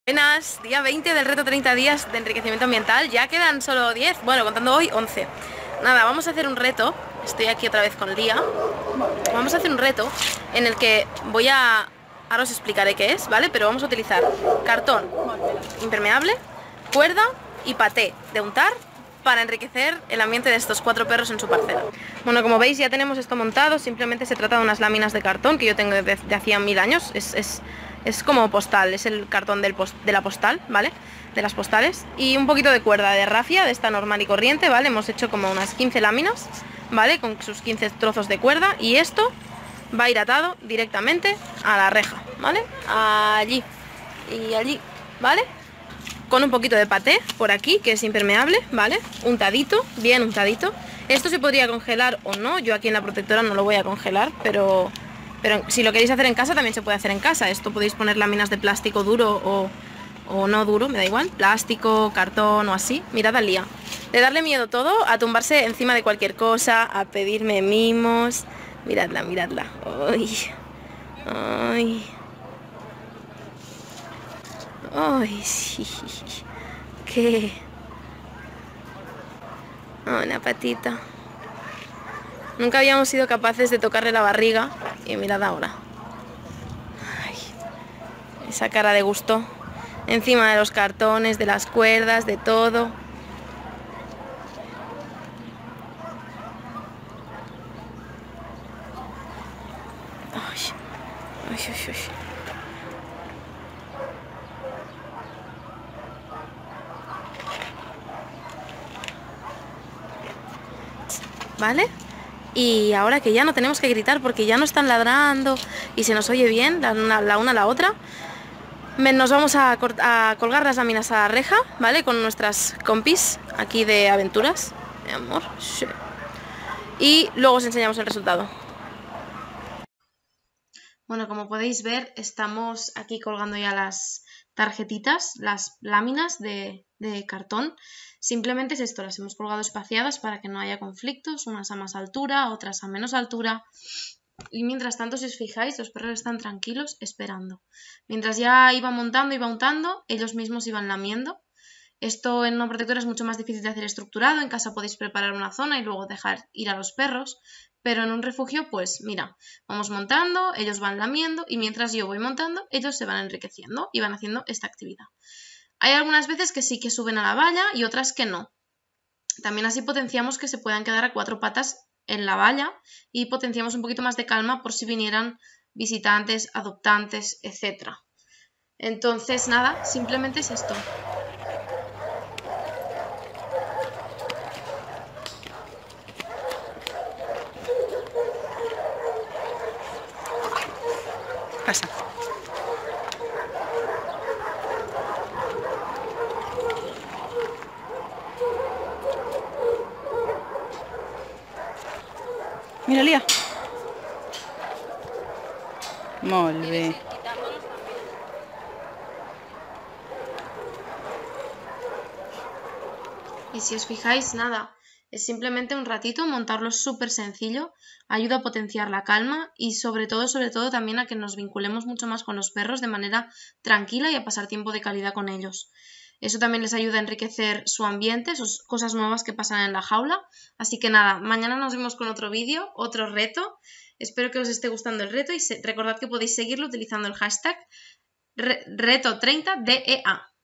Buenas, día 20 del reto 30 días de enriquecimiento ambiental. Ya quedan solo 10, bueno, contando hoy 11. Nada, vamos a hacer un reto. Estoy aquí otra vez con Lía. Vamos a hacer un reto en el que ahora os explicaré qué es, ¿vale? Pero vamos a utilizar cartón impermeable, cuerda y paté de untar para enriquecer el ambiente de estos 4 perros en su parcela. Bueno, como veis ya tenemos esto montado. Simplemente se trata de unas láminas de cartón que yo tengo desde hacía 1000 años. Es como postal, es el cartón de la postal, ¿vale? De las postales. Y un poquito de cuerda de rafia, de esta normal y corriente, ¿vale? Hemos hecho como unas 15 láminas, ¿vale? Con sus 15 trozos de cuerda. Y esto va a ir atado directamente a la reja, ¿vale? Allí y allí, ¿vale? Con un poquito de paté por aquí, que es impermeable, ¿vale? Untadito, bien untadito. Esto se podría congelar o no. Yo aquí en la protectora no lo voy a congelar, pero si lo queréis hacer en casa también se puede hacer en casa. Esto podéis poner láminas de plástico duro o no duro, me da igual. Plástico, cartón o así. Mirad al Lía. De darle miedo todo, a tumbarse encima de cualquier cosa, a pedirme mimos. Miradla, miradla. Ay, ay. Ay, sí. ¿Qué? Oh, una patita. Nunca habíamos sido capaces de tocarle la barriga. Y mirad ahora. Ay, esa cara de gusto. Encima de los cartones, de las cuerdas, de todo. Ay, ay, ay, ay. ¿Vale? Y ahora que ya no tenemos que gritar porque ya no están ladrando y se nos oye bien la una a la otra, nos vamos a colgar las láminas a la reja, ¿vale? Con nuestras compis aquí de aventuras, mi amor. Sí. Y luego os enseñamos el resultado. Bueno, como podéis ver, estamos aquí colgando ya las tarjetitas, las láminas de cartón. Simplemente es esto, las hemos colgado espaciadas para que no haya conflictos, unas a más altura, otras a menos altura. Y mientras tanto, si os fijáis, los perros están tranquilos esperando. Mientras ya iba montando, iba untando, ellos mismos iban lamiendo. Esto en una protectora es mucho más difícil de hacer estructurado. En casa podéis preparar una zona y luego dejar ir a los perros. Pero en un refugio, pues mira, vamos montando, ellos van lamiendo y mientras yo voy montando, ellos se van enriqueciendo y van haciendo esta actividad. Hay algunas veces que sí que suben a la valla y otras que no. También así potenciamos que se puedan quedar a 4 patas en la valla y potenciamos un poquito más de calma por si vinieran visitantes, adoptantes, etc. Entonces, nada, simplemente es esto. Pasa. Mira, Lía. Molt bé. Y si os fijáis, nada, es simplemente un ratito, montarlo es súper sencillo, ayuda a potenciar la calma y sobre todo también a que nos vinculemos mucho más con los perros de manera tranquila y a pasar tiempo de calidad con ellos. Eso también les ayuda a enriquecer su ambiente, sus cosas nuevas que pasan en la jaula. Así que nada, mañana nos vemos con otro vídeo, otro reto. Espero que os esté gustando el reto y recordad que podéis seguirlo utilizando el hashtag reto30DEA.